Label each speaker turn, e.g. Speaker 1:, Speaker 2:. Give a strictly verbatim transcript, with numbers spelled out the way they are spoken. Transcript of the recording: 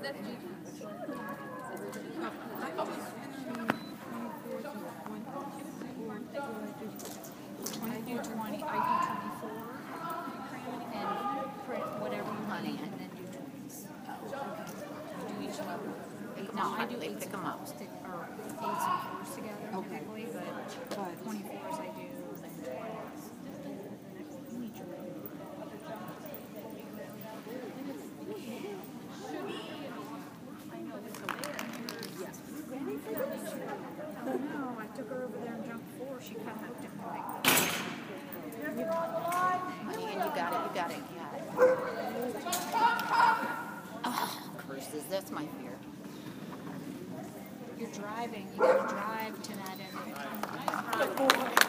Speaker 1: do twenty, I do twenty-four, and print whatever you want, and then do twenties. Do each level.
Speaker 2: Eight
Speaker 1: No, I
Speaker 2: and
Speaker 1: do
Speaker 2: they
Speaker 1: eights
Speaker 2: pick
Speaker 1: and
Speaker 2: 'em up.
Speaker 1: fours, stick- or eights and fours together
Speaker 3: Okay.
Speaker 1: typically, but
Speaker 3: But
Speaker 1: twenty-fours I do, and then twenties. In each row. Oh no, I took her over there and jumped four, she kind of looked at me like,
Speaker 2: Honey, and you got it, you got it, you got it. Oh, curses, that's my fear.
Speaker 1: you're driving, you gotta drive to that end of the tunnel.